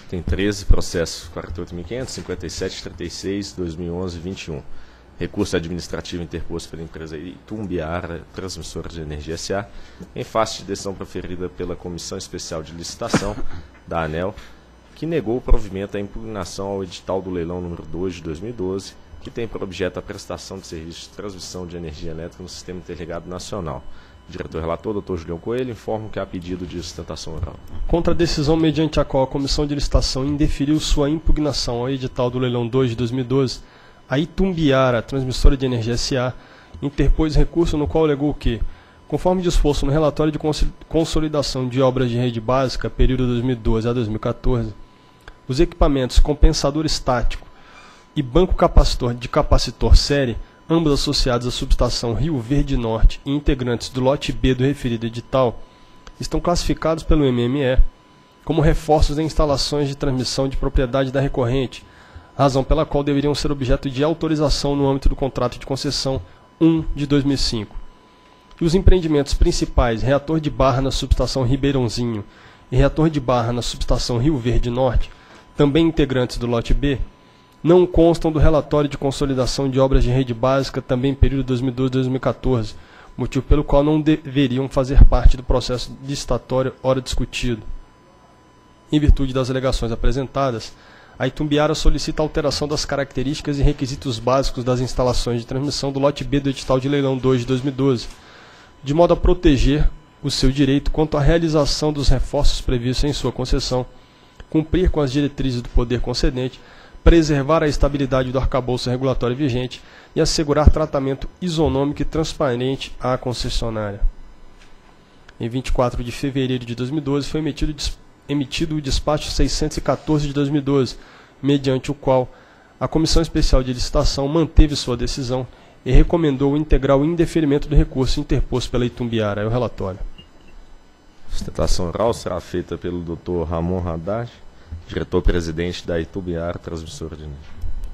tem 13 processos, 48.500, 57, 36, 2011 e 21. Recurso administrativo interposto pela empresa Itumbiara, transmissora de energia S.A., em face de decisão proferida pela Comissão Especial de Licitação da ANEEL, que negou o provimento à impugnação ao edital do leilão número 2 de 2012, que tem por objeto a prestação de serviços de transmissão de energia elétrica no Sistema Interligado Nacional. Diretor-relator, Dr. Julião Coelho, informa que há pedido de sustentação oral. Contra a decisão mediante a qual a Comissão de Licitação indeferiu sua impugnação ao edital do leilão 2 de 2012, a Itumbiara, transmissora de energia S.A., interpôs recurso no qual alegou que, conforme disposto no relatório de consolidação de obras de rede básica, período 2012 a 2014, os equipamentos compensador estático e banco capacitor série, ambos associados à subestação Rio Verde Norte e integrantes do lote B do referido edital, estão classificados pelo MME como reforços em instalações de transmissão de propriedade da recorrente, razão pela qual deveriam ser objeto de autorização no âmbito do contrato de concessão 1 de 2005. E os empreendimentos principais, reator de barra na subestação Ribeirãozinho e reator de barra na subestação Rio Verde Norte, também integrantes do lote B, não constam do relatório de consolidação de obras de rede básica, também período 2012-2014, motivo pelo qual não deveriam fazer parte do processo licitatório ora discutido. Em virtude das alegações apresentadas, a Itumbiara solicita a alteração das características e requisitos básicos das instalações de transmissão do lote B do edital de leilão 2 de 2012, de modo a proteger o seu direito quanto à realização dos reforços previstos em sua concessão, cumprir com as diretrizes do poder concedente, preservar a estabilidade do arcabouço regulatório vigente e assegurar tratamento isonômico e transparente à concessionária. Em 24 de fevereiro de 2012 foi emitido o despacho 614 de 2012, mediante o qual a Comissão Especial de Licitação manteve sua decisão e recomendou o integral indeferimento do recurso interposto pela Itumbiara. É o relatório. Sustentação oral será feita pelo Dr. Ramon Haddad, diretor-presidente da Itumbiara, transmissora de energia.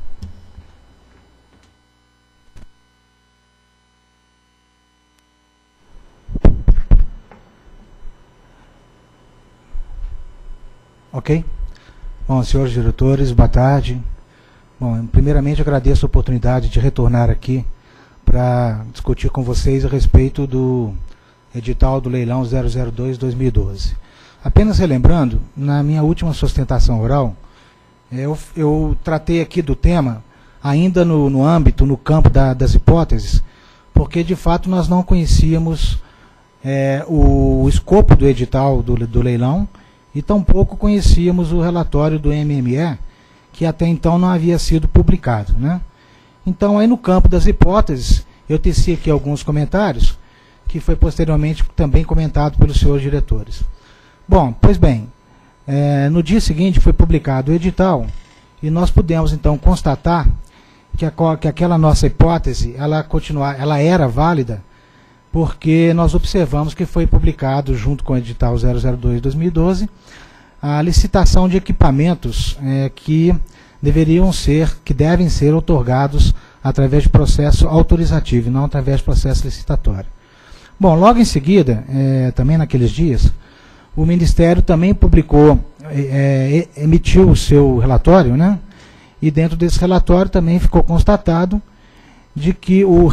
Ok? Bom, senhores diretores, boa tarde. Bom, primeiramente agradeço a oportunidade de retornar aqui para discutir com vocês a respeito do edital do leilão 002-2012. Apenas relembrando, na minha última sustentação oral, eu tratei aqui do tema ainda no âmbito, no campo das hipóteses, porque de fato nós não conhecíamos o escopo do edital do leilão, e tampouco conhecíamos o relatório do MME, que até então não havia sido publicado, né? Então, aí no campo das hipóteses, eu teci aqui alguns comentários, que foi posteriormente também comentado pelos senhores diretores. Bom, pois bem, no dia seguinte foi publicado o edital, e nós pudemos então constatar que aquela nossa hipótese, ela era válida, porque nós observamos que foi publicado, junto com o edital 002-2012, a licitação de equipamentos que devem ser outorgados através de processo autorizativo, e não através de processo licitatório. Bom, logo em seguida, também naqueles dias, o Ministério também publicou, emitiu o seu relatório, né? E dentro desse relatório também ficou constatado de que o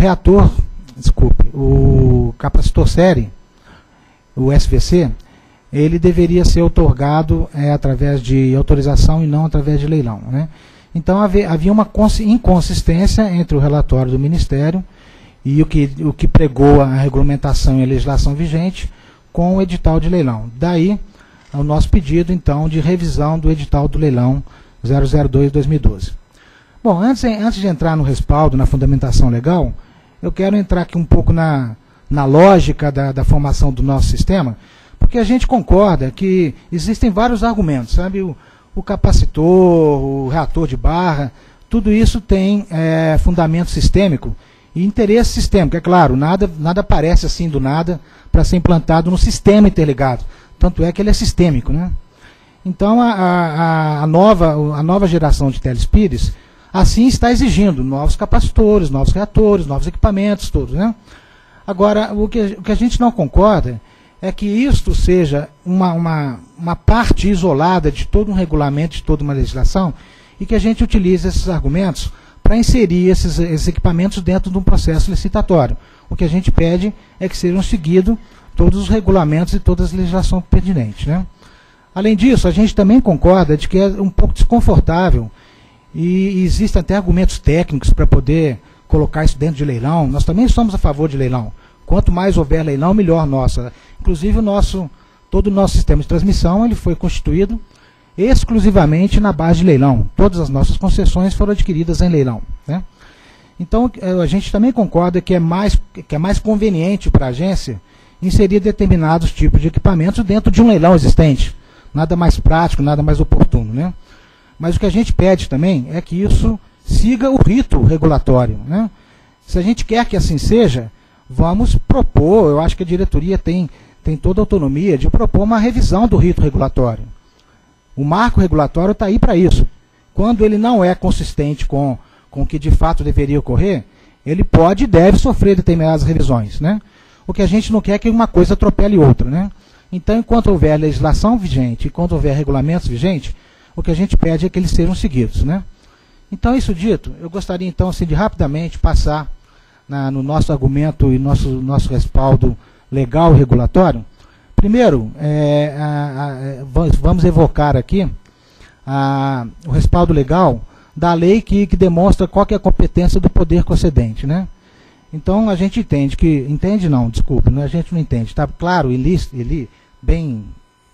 capacitor série, o SVC, ele deveria ser outorgado através de autorização e não através de leilão, né? Então havia uma inconsistência entre o relatório do Ministério e o que pregou a regulamentação e a legislação vigente com o edital de leilão. Daí o nosso pedido, então, de revisão do edital do leilão 002-2012. Bom, antes de entrar no respaldo, na fundamentação legal, eu quero entrar aqui um pouco na lógica da formação do nosso sistema, porque a gente concorda que existem vários argumentos, sabe? O capacitor, o reator de barra, tudo isso tem fundamento sistêmico e interesse sistêmico. É claro, nada aparece assim do nada para ser implantado no sistema interligado. Tanto é que ele é sistêmico, né? Então, a nova geração de telespires, assim está exigindo novos capacitores, novos reatores, novos equipamentos, todos, né? Agora, o que a gente não concorda é que isto seja uma parte isolada de todo um regulamento, de toda uma legislação, e que a gente utilize esses argumentos para inserir esses equipamentos dentro de um processo licitatório. O que a gente pede é que sejam seguidos todos os regulamentos e todas as legislações pertinentes, né? Além disso, a gente também concorda de que é um pouco desconfortável e existem até argumentos técnicos para poder colocar isso dentro de leilão. Nós também somos a favor de leilão. Quanto mais houver leilão, melhor nossa. Inclusive, todo o nosso sistema de transmissão ele foi constituído exclusivamente na base de leilão. Todas as nossas concessões foram adquiridas em leilão, né? Então, a gente também concorda que é mais conveniente para a agência inserir determinados tipos de equipamentos dentro de um leilão existente. Nada mais prático, nada mais oportuno, né? Mas o que a gente pede também é que isso siga o rito regulatório, né? Se a gente quer que assim seja, vamos propor, eu acho que a diretoria tem toda a autonomia de propor uma revisão do rito regulatório. O marco regulatório está aí para isso. Quando ele não é consistente com o que de fato deveria ocorrer, ele pode e deve sofrer determinadas revisões, né? O que a gente não quer é que uma coisa atropele outra, né? Então, enquanto houver legislação vigente, enquanto houver regulamentos vigentes, o que a gente pede é que eles sejam seguidos, né? Então, isso dito, eu gostaria então assim, de rapidamente passar no nosso argumento e nosso respaldo legal e regulatório. Primeiro, vamos evocar aqui o respaldo legal da lei que demonstra qual que é a competência do poder concedente, né? Então, a gente entende que... Entende não, desculpa, a gente não entende. Está claro e bem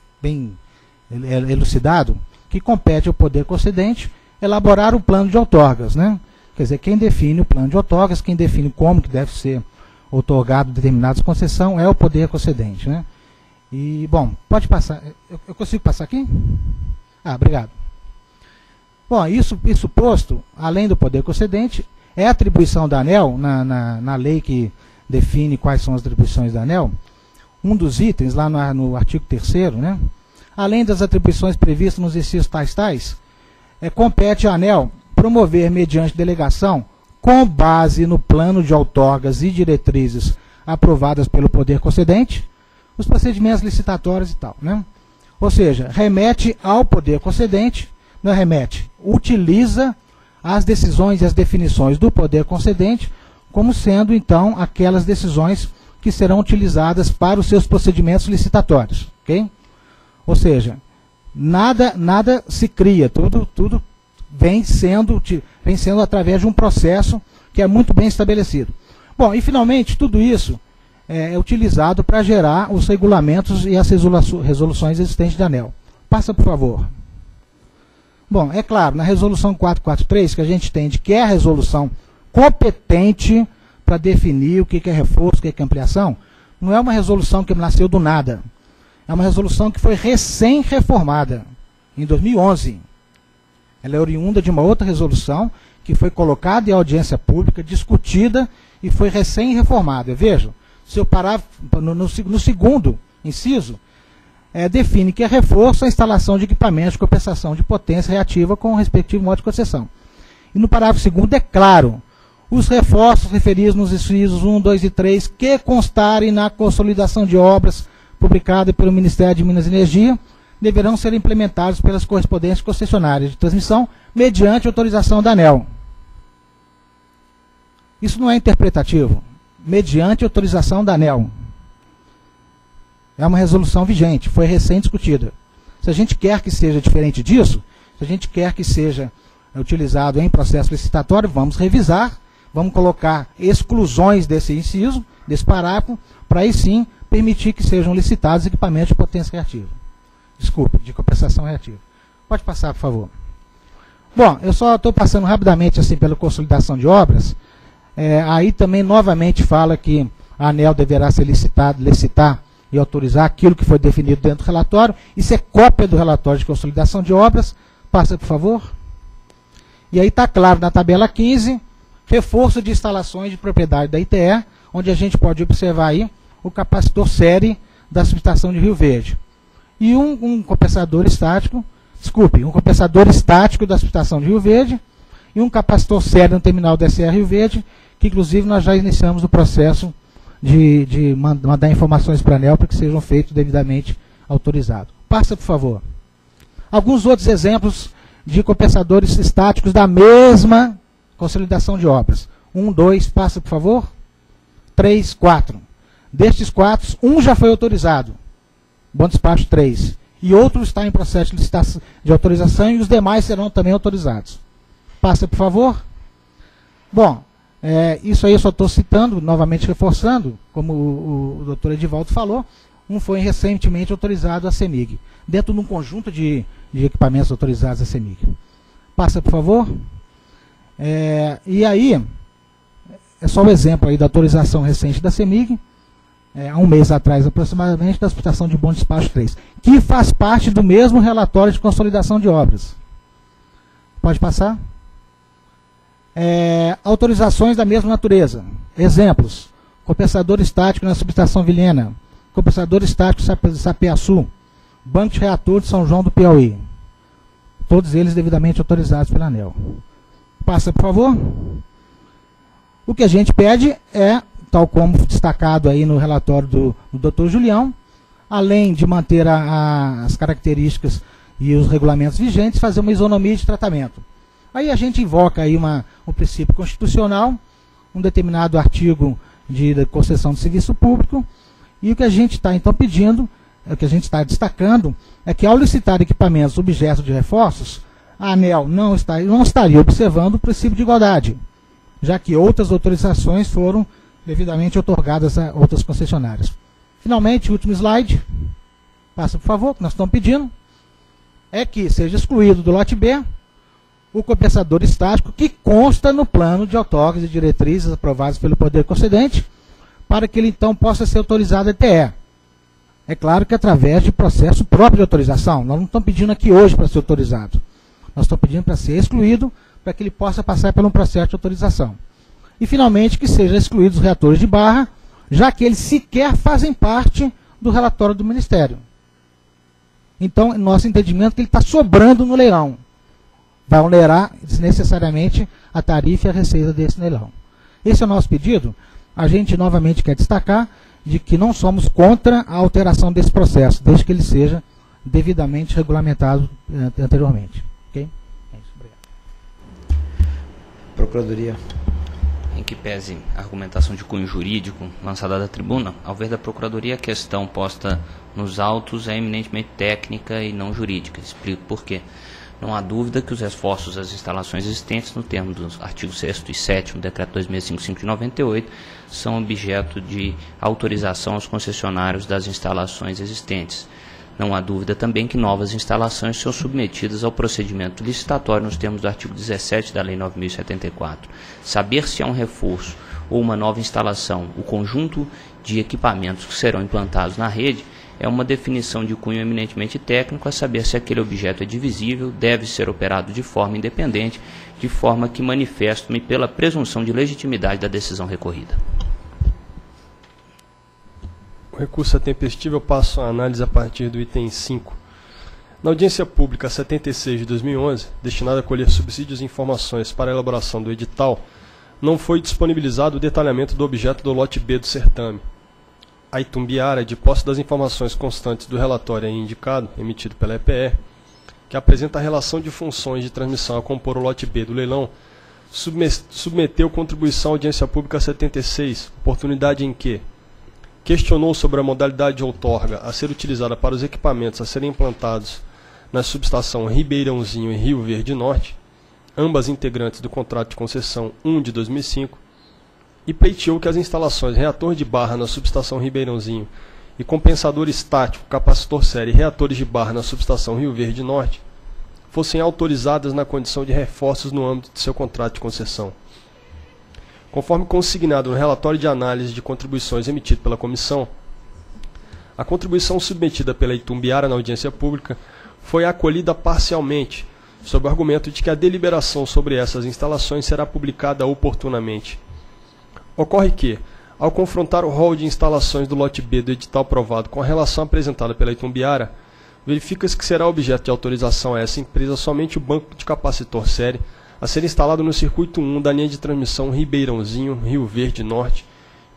elucidado que compete ao poder concedente elaborar o plano de outorgas, né? Quer dizer, quem define o plano de outorgas, quem define como que deve ser outorgado determinadas concessões é o poder concedente, né? E, bom, pode passar. Eu consigo passar aqui? Ah, obrigado. Bom, isso posto, além do poder concedente, é a atribuição da ANEEL, na lei que define quais são as atribuições da ANEEL, um dos itens, lá no artigo 3º, né? Além das atribuições previstas nos incisos tais, compete à ANEEL promover, mediante delegação, com base no plano de outorgas e diretrizes aprovadas pelo poder concedente, os procedimentos licitatórios e tal, né? Ou seja, remete ao poder concedente, não remete, utiliza as decisões e as definições do poder concedente como sendo, então, aquelas decisões que serão utilizadas para os seus procedimentos licitatórios, ok? Ou seja, nada se cria, tudo vem sendo através de um processo que é muito bem estabelecido. Bom, e finalmente, tudo isso é utilizado para gerar os regulamentos e as resoluções existentes da ANEEL. Passa, por favor. Bom, é claro, na resolução 443, que a gente entende que é a resolução competente para definir o que é reforço, o que é ampliação, não é uma resolução que nasceu do nada. É uma resolução que foi recém-reformada, em 2011. Ela é oriunda de uma outra resolução que foi colocada em audiência pública, discutida e foi recém-reformada. Vejam, seu parágrafo, no segundo inciso, define que é reforço a instalação de equipamentos de compensação de potência reativa com o respectivo modo de concessão. E no parágrafo 2º é claro, os reforços referidos nos incisos 1, 2 e 3 que constarem na consolidação de obras publicada pelo Ministério de Minas e Energia deverão ser implementados pelas correspondentes concessionárias de transmissão mediante autorização da ANEEL. Isso não é interpretativo. Mediante autorização da ANEEL. É uma resolução vigente, foi recém-discutida. Se a gente quer que seja diferente disso, se a gente quer que seja utilizado em processo licitatório, vamos revisar, vamos colocar exclusões desse inciso, desse parágrafo, para aí sim permitir que sejam licitados equipamentos de potência reativa. Desculpe, de compensação reativa. Pode passar, por favor. Bom, eu só estou passando rapidamente assim pela consolidação de obras. Aí também novamente fala que a ANEEL deverá ser licitar e autorizar aquilo que foi definido dentro do relatório. Isso é cópia do relatório de consolidação de obras. Passa, por favor. E aí está claro na tabela 15, reforço de instalações de propriedade da ITE, onde a gente pode observar aí o capacitor série da subestação de Rio Verde. E um compensador estático, um compensador estático da subestação de Rio Verde e um capacitor série no terminal DSR Rio Verde, que inclusive nós já iniciamos o processo de mandar informações para a ANEEL para que sejam feitos devidamente autorizados. Passa, por favor. Alguns outros exemplos de compensadores estáticos da mesma consolidação de obras. 1, 2, passa, por favor. 3, 4. Destes 4, um já foi autorizado. Bom despacho 3. E outro está em processo de autorização e os demais serão também autorizados. Passa, por favor. Bom, isso aí eu só estou citando, novamente reforçando, como o doutor Edivaldo falou, um foi recentemente autorizado a CEMIG, dentro de um conjunto de equipamentos autorizados a CEMIG. Passa, por favor. E aí, é só um exemplo aí da autorização recente da CEMIG, há um mês atrás aproximadamente, da exportação de bom despacho 3, que faz parte do mesmo relatório de consolidação de obras. Pode passar? Autorizações da mesma natureza. Exemplos: compensador estático na subestação Vilhena, compensador estático Sapeaçu, Banco de Reator de São João do Piauí. Todos eles devidamente autorizados pela ANEEL. Passa, por favor. O que a gente pede é, tal como destacado aí no relatório do Dr. Julião, além de manter as características e os regulamentos vigentes, fazer uma isonomia de tratamento. Aí a gente invoca aí um princípio constitucional, um determinado artigo de concessão de serviço público, e o que a gente está então pedindo, o que a gente está destacando, é que ao licitar equipamentos objetos de reforços, a ANEEL não estaria observando o princípio de igualdade, já que outras autorizações foram devidamente otorgadas a outras concessionárias. Finalmente, último slide, passa por favor, que nós estamos pedindo, é que seja excluído do lote B o compensador estático que consta no plano de outorgas e diretrizes aprovados pelo Poder Concedente, para que ele então possa ser autorizado a ETE. É claro que através de processo próprio de autorização. Nós não estamos pedindo aqui hoje para ser autorizado. Nós estamos pedindo para ser excluído, para que ele possa passar por um processo de autorização. E, finalmente, que sejam excluídos os reatores de barra, já que eles sequer fazem parte do relatório do Ministério. Então, nosso entendimento é que ele está sobrando no leilão. Vai onerar desnecessariamente a tarifa e a receita desse leilão. Esse é o nosso pedido. A gente novamente quer destacar de que não somos contra a alteração desse processo, desde que ele seja devidamente regulamentado anteriormente. Ok? É isso, obrigado. Procuradoria. Em que pese a argumentação de cunho jurídico lançada da tribuna, ao ver da Procuradoria, a questão posta nos autos é eminentemente técnica e não jurídica. Explico por quê. Não há dúvida que os esforços das instalações existentes, no termo dos artigos 6º e 7º do Decreto 2655 de 98, são objeto de autorização aos concessionários das instalações existentes. Não há dúvida também que novas instalações são submetidas ao procedimento licitatório nos termos do artigo 17 da Lei 9.074. Saber se é um reforço ou uma nova instalação, o conjunto de equipamentos que serão implantados na rede, é uma definição de cunho eminentemente técnico, a saber se aquele objeto é divisível, deve ser operado de forma independente, de forma que manifesto-me pela presunção de legitimidade da decisão recorrida. O recurso é tempestivo, eu passo a análise a partir do item 5. Na audiência pública 76 de 2011, destinada a colher subsídios e informações para a elaboração do edital, não foi disponibilizado o detalhamento do objeto do lote B do certame. A Itumbiara, de posse das informações constantes do relatório aí indicado, emitido pela EPE, que apresenta a relação de funções de transmissão a compor o lote B do leilão, submeteu contribuição à audiência pública 76, oportunidade em que questionou sobre a modalidade de outorga a ser utilizada para os equipamentos a serem implantados na subestação Ribeirãozinho e Rio Verde Norte, ambas integrantes do contrato de concessão 1 de 2005, e pleiteou que as instalações reator de barra na subestação Ribeirãozinho e compensador estático, capacitor série e reatores de barra na subestação Rio Verde Norte fossem autorizadas na condição de reforços no âmbito de seu contrato de concessão. Conforme consignado no relatório de análise de contribuições emitido pela comissão, a contribuição submetida pela Itumbiara na audiência pública foi acolhida parcialmente, sob o argumento de que a deliberação sobre essas instalações será publicada oportunamente. Ocorre que, ao confrontar o rol de instalações do lote B do edital aprovado com a relação apresentada pela Itumbiara, verifica-se que será objeto de autorização a essa empresa somente o banco de capacitor série a ser instalado no circuito 1 da linha de transmissão Ribeirãozinho, Rio Verde Norte,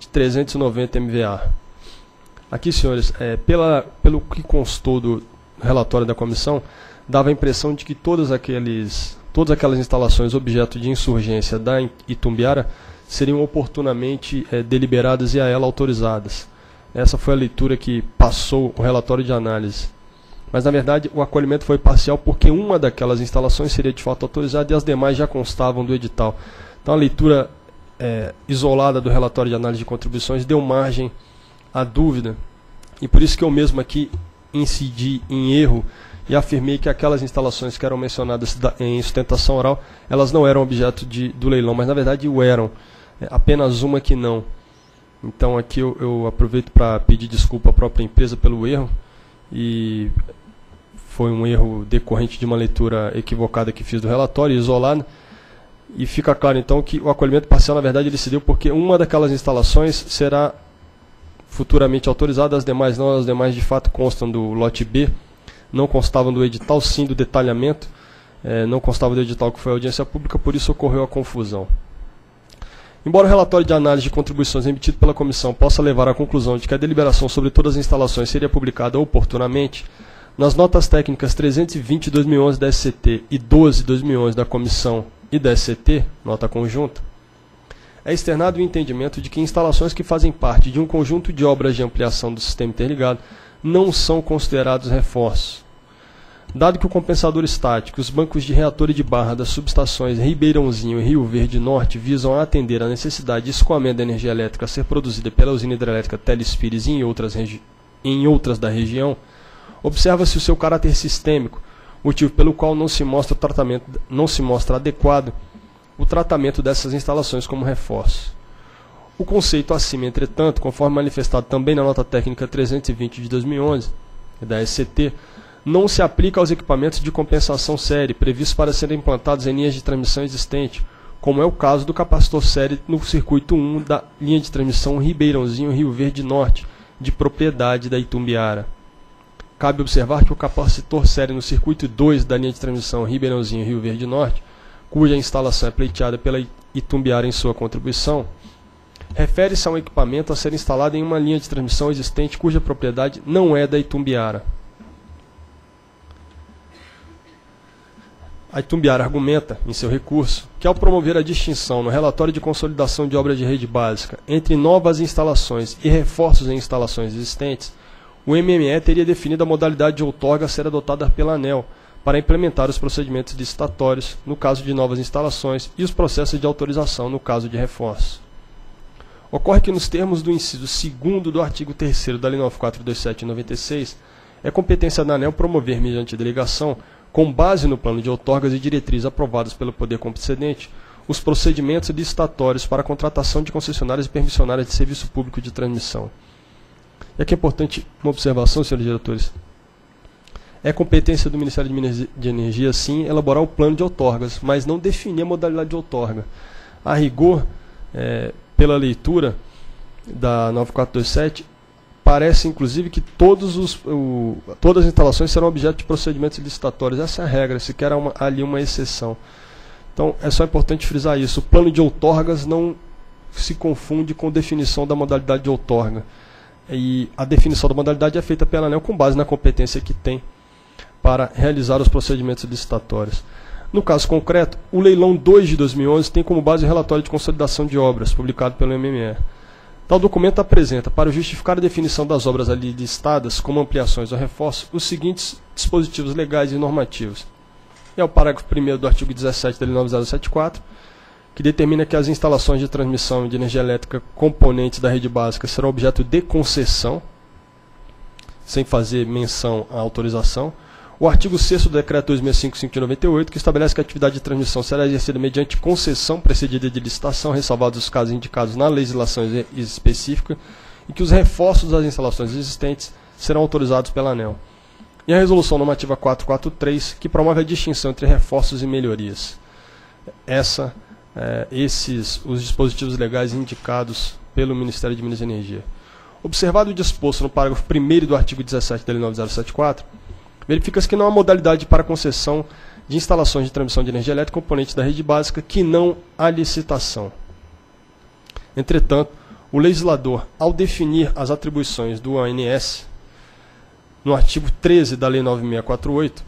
de 390 MVA. Aqui, senhores, pelo que constou do relatório da comissão, dava a impressão de que todas aquelas instalações objeto de insurgência da Itumbiara seriam oportunamente deliberadas e a ela autorizadas. Essa foi a leitura que passou o relatório de análise. Mas, na verdade, o acolhimento foi parcial porque uma daquelas instalações seria de fato autorizada e as demais já constavam do edital. Então, a leitura isolada do relatório de análise de contribuições deu margem à dúvida. E por isso que eu mesmo aqui incidi em erro e afirmei que aquelas instalações que eram mencionadas em sustentação oral, elas não eram objeto do leilão, mas, na verdade, o eram. Apenas uma que não. Então, aqui eu aproveito para pedir desculpa à própria empresa pelo erro. E foi um erro decorrente de uma leitura equivocada que fiz do relatório, isolado. E fica claro, então, que o acolhimento parcial, na verdade, ele se deu porque uma daquelas instalações será futuramente autorizada, as demais não. As demais, de fato, constam do lote B, não constavam do edital, sim do detalhamento, não constava do edital que foi a audiência pública, por isso ocorreu a confusão. Embora o relatório de análise de contribuições emitido pela comissão possa levar à conclusão de que a deliberação sobre todas as instalações seria publicada oportunamente, nas notas técnicas 320/2011 da SCT e 12/2011 da comissão e da SCT, nota conjunta, é externado o entendimento de que instalações que fazem parte de um conjunto de obras de ampliação do sistema interligado não são considerados reforços. Dado que o compensador estático e os bancos de reator e de barra das subestações Ribeirãozinho e Rio Verde Norte visam a atender à necessidade de escoamento da energia elétrica a ser produzida pela usina hidrelétrica Teles Pires e em outras da região, observa-se o seu caráter sistêmico, motivo pelo qual não se mostra adequado o tratamento dessas instalações como reforço. O conceito acima, entretanto, conforme manifestado também na nota técnica 320 de 2011 da SCT, não se aplica aos equipamentos de compensação série previstos para serem implantados em linhas de transmissão existente, como é o caso do capacitor série no circuito 1 da linha de transmissão Ribeirãozinho-Rio Verde Norte, de propriedade da Itumbiara. Cabe observar que o capacitor série no circuito 2 da linha de transmissão Ribeirãozinho-Rio Verde Norte, cuja instalação é pleiteada pela Itumbiara em sua contribuição, refere-se a um equipamento a ser instalado em uma linha de transmissão existente cuja propriedade não é da Itumbiara. A Itumbiara argumenta, em seu recurso, que ao promover a distinção no relatório de consolidação de obra de rede básica entre novas instalações e reforços em instalações existentes, o MME teria definido a modalidade de outorga a ser adotada pela ANEEL para implementar os procedimentos licitatórios no caso de novas instalações e os processos de autorização no caso de reforço. Ocorre que nos termos do inciso 2º do artigo 3º da Lei 9427/96, é competência da ANEEL promover, mediante delegação, com base no plano de outorgas e diretrizes aprovados pelo poder concedente, os procedimentos licitatórios para a contratação de concessionárias e permissionárias de serviço público de transmissão. E aqui é importante uma observação, senhores diretores. É competência do Ministério de Energia, sim, elaborar o plano de outorgas, mas não definir a modalidade de outorga. A rigor, pela leitura da 9427, parece, inclusive, que todas as instalações serão objeto de procedimentos licitatórios. Essa é a regra, sequer há ali uma exceção. Então, é só importante frisar isso. O plano de outorgas não se confunde com definição da modalidade de outorga. E a definição da modalidade é feita pela ANEEL com base na competência que tem para realizar os procedimentos licitatórios. No caso concreto, o leilão 2 de 2011 tem como base o relatório de consolidação de obras, publicado pelo MME. Tal documento apresenta, para justificar a definição das obras ali listadas como ampliações ou reforços, os seguintes dispositivos legais e normativos. É o parágrafo 1º do artigo 17 da Lei 9074, que determina que as instalações de transmissão de energia elétrica componentes da rede básica serão objeto de concessão, sem fazer menção à autorização. O artigo 6º do Decreto 2655 de 98, que estabelece que a atividade de transmissão será exercida mediante concessão precedida de licitação, ressalvados os casos indicados na legislação específica, e que os reforços das instalações existentes serão autorizados pela ANEEL. E a Resolução Normativa 443, que promove a distinção entre reforços e melhorias. Os dispositivos legais indicados pelo Ministério de Minas e Energia. Observado o disposto no parágrafo 1º do artigo 17 da Lei 9074, verifica-se que não há modalidade para concessão de instalações de transmissão de energia elétrica componentes da rede básica que não há licitação. Entretanto, o legislador, ao definir as atribuições do ONS, no artigo 13 da Lei 9648,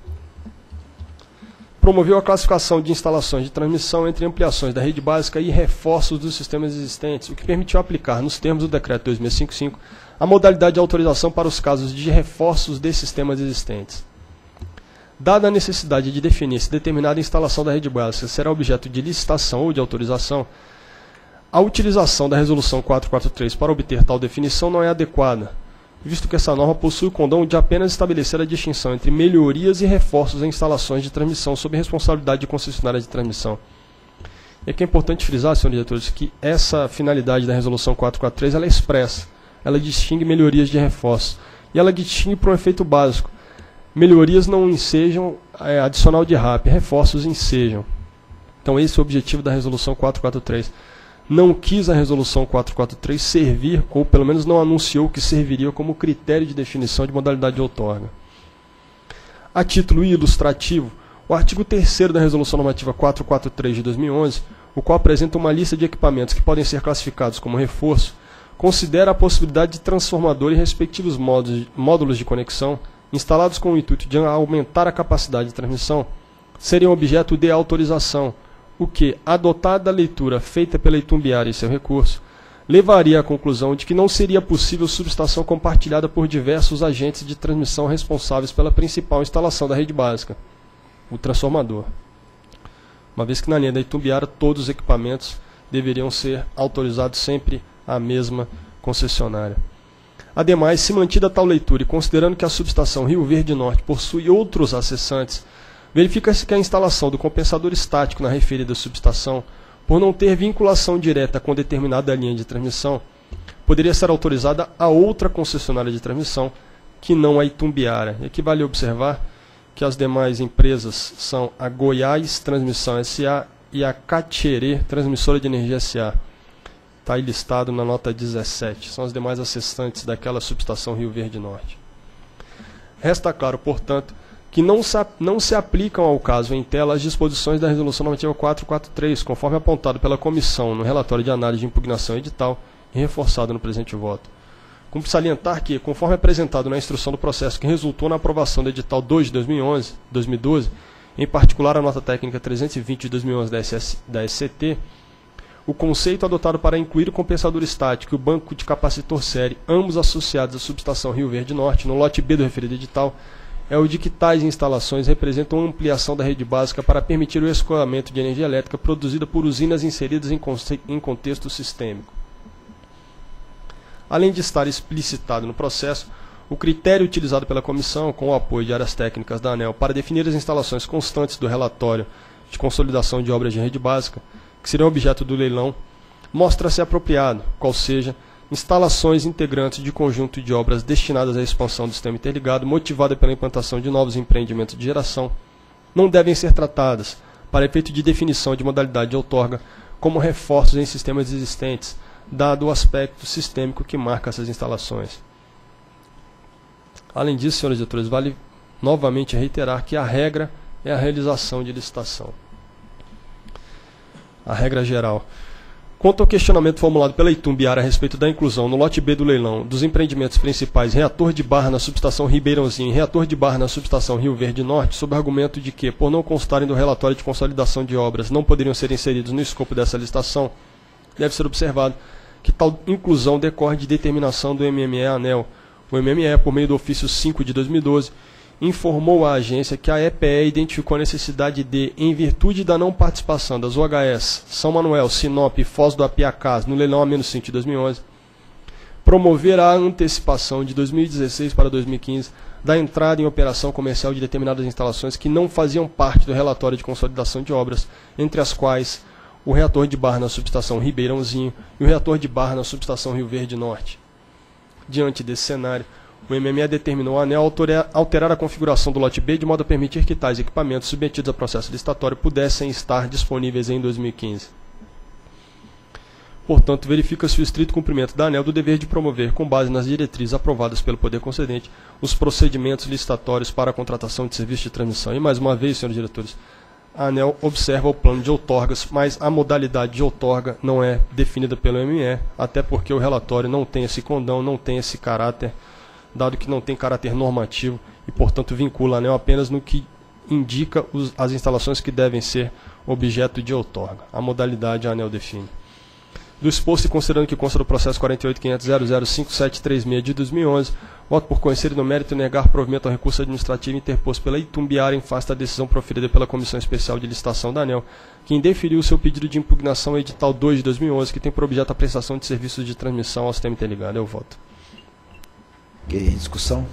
promoveu a classificação de instalações de transmissão entre ampliações da rede básica e reforços dos sistemas existentes, o que permitiu aplicar, nos termos do Decreto 2655, a modalidade de autorização para os casos de reforços de sistemas existentes. Dada a necessidade de definir se determinada instalação da rede básica será objeto de licitação ou de autorização, a utilização da Resolução 443 para obter tal definição não é adequada, visto que essa norma possui o condão de apenas estabelecer a distinção entre melhorias e reforços em instalações de transmissão sob responsabilidade de concessionária de transmissão. E aqui é importante frisar, senhores diretores, que essa finalidade da Resolução 443 ela é expressa, ela distingue melhorias de reforços, e ela distingue para um efeito básico. Melhorias não ensejam adicional de RAP, reforços ensejam. Então esse é o objetivo da Resolução 443. Não quis a Resolução 443 servir, ou pelo menos não anunciou que serviria como critério de definição de modalidade de outorga. A título ilustrativo, o artigo 3º da Resolução Normativa 443 de 2011, o qual apresenta uma lista de equipamentos que podem ser classificados como reforço, considera a possibilidade de transformador e respectivos módulos de conexão, instalados com o intuito de aumentar a capacidade de transmissão, seriam objeto de autorização, o que, adotada a leitura feita pela Itumbiara e seu recurso, levaria à conclusão de que não seria possível subestação compartilhada por diversos agentes de transmissão responsáveis pela principal instalação da rede básica, o transformador. Uma vez que na linha da Itumbiara todos os equipamentos deveriam ser autorizados sempre à mesma concessionária. Ademais, se mantida tal leitura e considerando que a subestação Rio Verde Norte possui outros acessantes, verifica-se que a instalação do compensador estático na referida subestação, por não ter vinculação direta com determinada linha de transmissão, poderia ser autorizada a outra concessionária de transmissão, que não a Itumbiara. E aqui vale observar que as demais empresas são a Goiás Transmissão S.A. e a Catirê Transmissora de Energia S.A. Está aí listado na nota 17. São as demais acessantes daquela subestação Rio Verde Norte. Resta claro, portanto, que não se aplicam ao caso em tela as disposições da Resolução Normativa 443, conforme apontado pela Comissão no relatório de análise de impugnação edital e reforçado no presente voto. Cumpre salientar que, conforme apresentado na instrução do processo que resultou na aprovação do edital 2 de 2012, em particular a nota técnica 320 de 2011 da SCT, o conceito adotado para incluir o compensador estático e o banco de capacitor série, ambos associados à subestação Rio Verde Norte, no lote B do referido edital, é o de que tais instalações representam ampliação da rede básica para permitir o escoamento de energia elétrica produzida por usinas inseridas em contexto sistêmico. Além de estar explicitado no processo, o critério utilizado pela Comissão, com o apoio de áreas técnicas da ANEEL, para definir as instalações constantes do relatório de consolidação de obras de rede básica, que seriam objeto do leilão, mostra-se apropriado, qual seja, instalações integrantes de conjunto de obras destinadas à expansão do sistema interligado, motivada pela implantação de novos empreendimentos de geração, não devem ser tratadas, para efeito de definição de modalidade de outorga, como reforços em sistemas existentes, dado o aspecto sistêmico que marca essas instalações. Além disso, senhores diretores, vale novamente reiterar que a regra é a realização de licitação. A regra geral. Quanto ao questionamento formulado pela Itumbiara a respeito da inclusão no lote B do leilão dos empreendimentos principais reator de barra na subestação Ribeirãozinho e reator de barra na subestação Rio Verde Norte, sob argumento de que, por não constarem do relatório de consolidação de obras, não poderiam ser inseridos no escopo dessa licitação, deve ser observado que tal inclusão decorre de determinação do MME-ANEEL. O MME, por meio do ofício 5 de 2012, informou à agência que a EPE identificou a necessidade de, em virtude da não participação das UHS São Manuel, Sinop e Foz do Apiacás no leilão A-5 de 2011, promover a antecipação de 2016 para 2015 da entrada em operação comercial de determinadas instalações que não faziam parte do relatório de consolidação de obras, entre as quais o reator de barra na subestação Ribeirãozinho e o reator de barra na subestação Rio Verde Norte. Diante desse cenário, o MME determinou a ANEEL alterar a configuração do lote B de modo a permitir que tais equipamentos submetidos a processo licitatório pudessem estar disponíveis em 2015. Portanto, verifica-se o estrito cumprimento da ANEEL do dever de promover, com base nas diretrizes aprovadas pelo Poder Concedente, os procedimentos licitatórios para a contratação de serviços de transmissão. E, mais uma vez, senhores diretores, a ANEEL observa o plano de outorgas, mas a modalidade de outorga não é definida pelo ME, até porque o relatório não tem esse condão, não tem esse caráter, dado que não tem caráter normativo e, portanto, vincula a ANEEL apenas no que indica as instalações que devem ser objeto de outorga. A modalidade a ANEEL define. Do exposto e considerando que consta do processo 48.500.005736 de 2011, voto por conhecer no mérito e negar provimento ao recurso administrativo interposto pela Itumbiara em face da decisão proferida pela Comissão Especial de Licitação da ANEEL, que indeferiu o seu pedido de impugnação ao edital 2 de 2011, que tem por objeto a prestação de serviços de transmissão ao sistema interligado. Eu voto. Ok, discussão?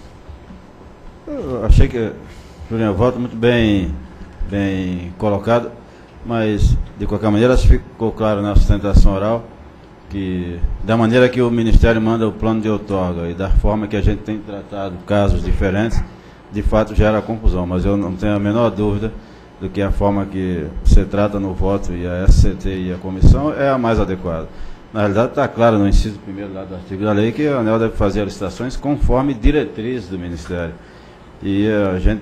Eu achei que, Juliano, o voto muito bem colocado, mas, de qualquer maneira, acho que ficou claro na sustentação oral que, da maneira que o Ministério manda o plano de outorga e da forma que a gente tem tratado casos diferentes, de fato gera confusão, mas eu não tenho a menor dúvida do que a forma que você trata no voto e a SCT e a comissão é a mais adequada. Na realidade, está claro no inciso 1º lá do artigo da lei que a ANEEL deve fazer as licitações conforme diretriz do Ministério. E a gente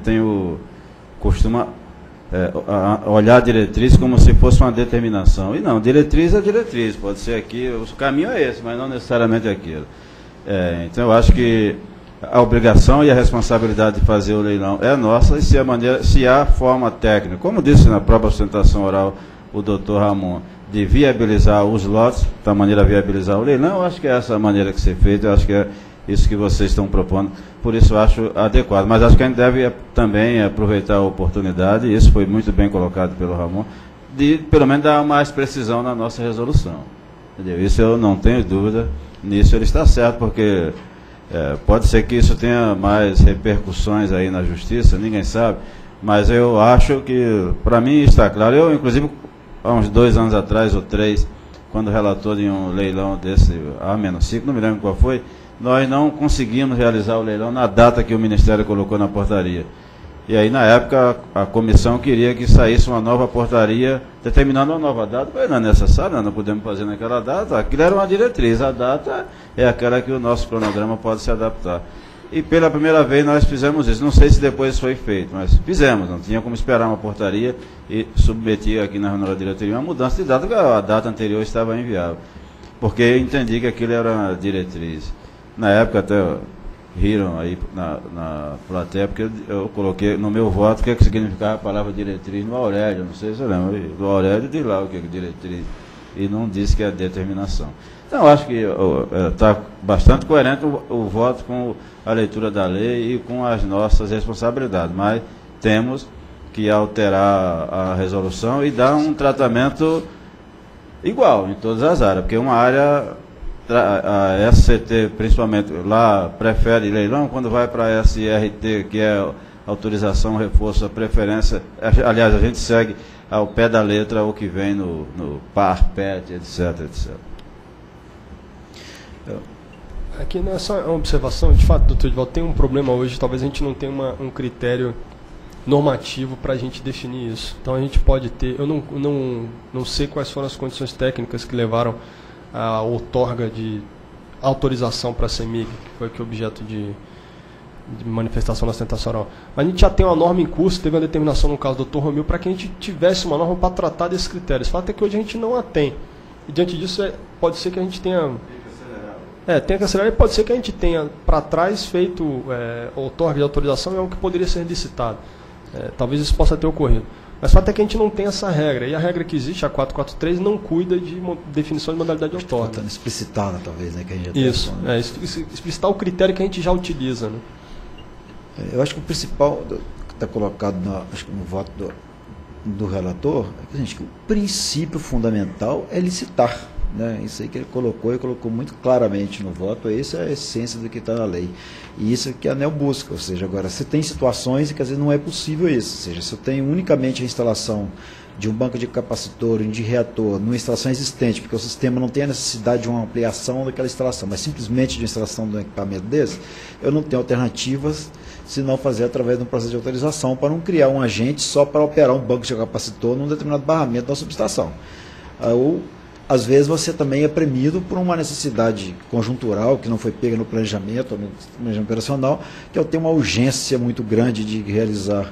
costuma olhar a diretriz como se fosse uma determinação. E não, diretriz é diretriz, pode ser aqui, o caminho é esse, mas não necessariamente aquilo. Então eu acho que a obrigação e a responsabilidade de fazer o leilão é nossa, e se há forma técnica, como disse na própria sustentação oral o doutor Ramon, de viabilizar os lotes, da maneira a viabilizar o leilão, eu acho que é essa a maneira que ser feita, eu acho que é isso que vocês estão propondo, por isso eu acho adequado. Mas acho que a gente deve também aproveitar a oportunidade, e isso foi muito bem colocado pelo Ramon, de pelo menos dar mais precisão na nossa resolução. Entendeu? Isso eu não tenho dúvida, nisso ele está certo, porque pode ser que isso tenha mais repercussões aí na justiça, ninguém sabe, mas eu acho que, para mim, está claro. Eu, inclusive, há uns 2 anos atrás, ou 3, quando relator de um leilão desse, A-5, não me lembro qual foi, nós não conseguimos realizar o leilão na data que o Ministério colocou na portaria. E aí, na época, a comissão queria que saísse uma nova portaria, determinando uma nova data. Mas não é necessário, nós não podemos fazer naquela data. Aquilo era uma diretriz, a data é aquela que o nosso cronograma pode se adaptar. E pela primeira vez nós fizemos isso. Não sei se depois foi feito, mas fizemos. Não tinha como esperar uma portaria e submeter aqui na reunião da diretoria uma mudança de data, porque a data anterior estava inviável. Porque eu entendi que aquilo era uma diretriz. Na época até riram aí na plateia, porque eu coloquei no meu voto o que significava a palavra diretriz no Aurélio, não sei se você lembra, do Aurélio diz lá o que é diretriz, e não disse que é determinação. Então, acho que está bastante coerente o voto com a leitura da lei e com as nossas responsabilidades, mas temos que alterar a resolução e dar um tratamento igual em todas as áreas, porque uma área... A SCT, principalmente, lá prefere leilão, quando vai para a SRT, que é autorização, reforço, a preferência, aliás, a gente segue ao pé da letra o que vem no PAR, PET, etc, etc. Aqui não é só uma observação, de fato, doutor Edivaldo, tem um problema hoje, talvez a gente não tenha um critério normativo para a gente definir isso. Então a gente pode ter, eu não sei quais foram as condições técnicas que levaram a outorga de autorização para a CEMIG, que foi aqui objeto de manifestação na sustentação oral. Mas a gente já tem uma norma em curso, teve uma determinação no caso do Dr. Romil, para que a gente tivesse uma norma para tratar desses critérios. O fato é que hoje a gente não a tem. E diante disso, pode ser que a gente tenha... tem que acelerar, e pode ser que a gente tenha para trás feito outorga de autorização, é algo que poderia ser licitado. Talvez isso possa ter ocorrido. Mas o fato é que a gente não tem essa regra. E a regra que existe, a 443, não cuida de definição de modalidade de outorga. Faltando explicitar, talvez, né? Que a gente já isso, explicitar o critério que a gente já utiliza. Né? Eu acho que o principal que está colocado no voto do relator é que, que o princípio fundamental é licitar. Né? Isso aí que ele colocou muito claramente no voto, essa é a essência do que está na lei. E isso é que a ANEEL busca, ou seja, agora, se tem situações em que às vezes não é possível isso, ou seja, se eu tenho unicamente a instalação de um banco de capacitor, de reator, numa instalação existente, porque o sistema não tem a necessidade de uma ampliação daquela instalação, mas simplesmente de uma instalação de um equipamento desse, eu não tenho alternativas se não fazer através de um processo de autorização para não criar um agente só para operar um banco de capacitor num determinado barramento da subestação. Ou às vezes você também é premido por uma necessidade conjuntural que não foi pega no planejamento, ou no planejamento operacional, que é ter uma urgência muito grande de realizar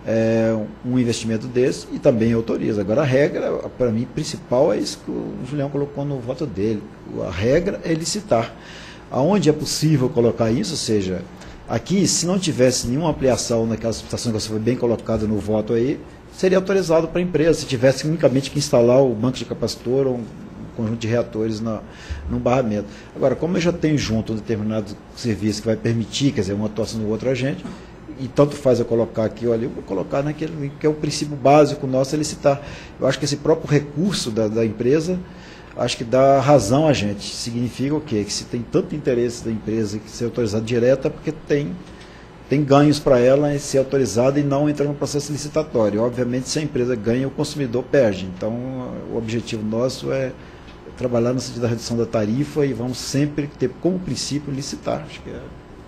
um investimento desse e também autoriza. Agora, a regra, para mim, principal é isso que o Julião colocou no voto dele. A regra é licitar. Aonde é possível colocar isso, ou seja, aqui, se não tivesse nenhuma ampliação naquela situação que você foi bem colocada no voto aí, seria autorizado para a empresa, se tivesse unicamente que instalar o banco de capacitor ou um conjunto de reatores no barramento. Agora, como eu já tenho junto um determinado serviço que vai permitir, quer dizer, uma atuação do outro agente, e tanto faz eu colocar aqui ou ali, eu vou colocar naquele que é o princípio básico nosso, é licitar. Eu acho que esse próprio recurso da empresa, acho que dá razão a gente. Significa o quê? Que se tem tanto interesse da empresa que ser autorizada direta, porque tem ganhos para ela em ser autorizada e não entrar no processo licitatório. Obviamente, se a empresa ganha, o consumidor perde. Então, o objetivo nosso é trabalhar no sentido da redução da tarifa e vamos sempre ter como princípio licitar. Acho que é.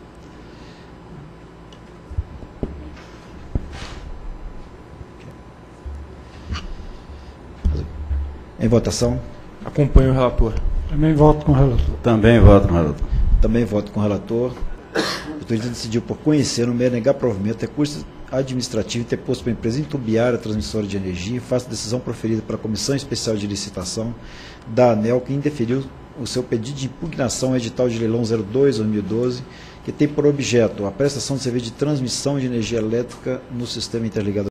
Em votação? Acompanho o relator. Também voto com o relator. Também voto com o relator. Também voto com o relator. A autoridade decidiu por conhecer, no meio negar provimento, recurso administrativo interposto pela empresa Itumbiara Transmissora de Energia, face decisão proferida pela Comissão Especial de Licitação da ANEEL, que indeferiu o seu pedido de impugnação ao edital de leilão 02/2012, que tem por objeto a prestação de serviço de transmissão de energia elétrica no sistema interligado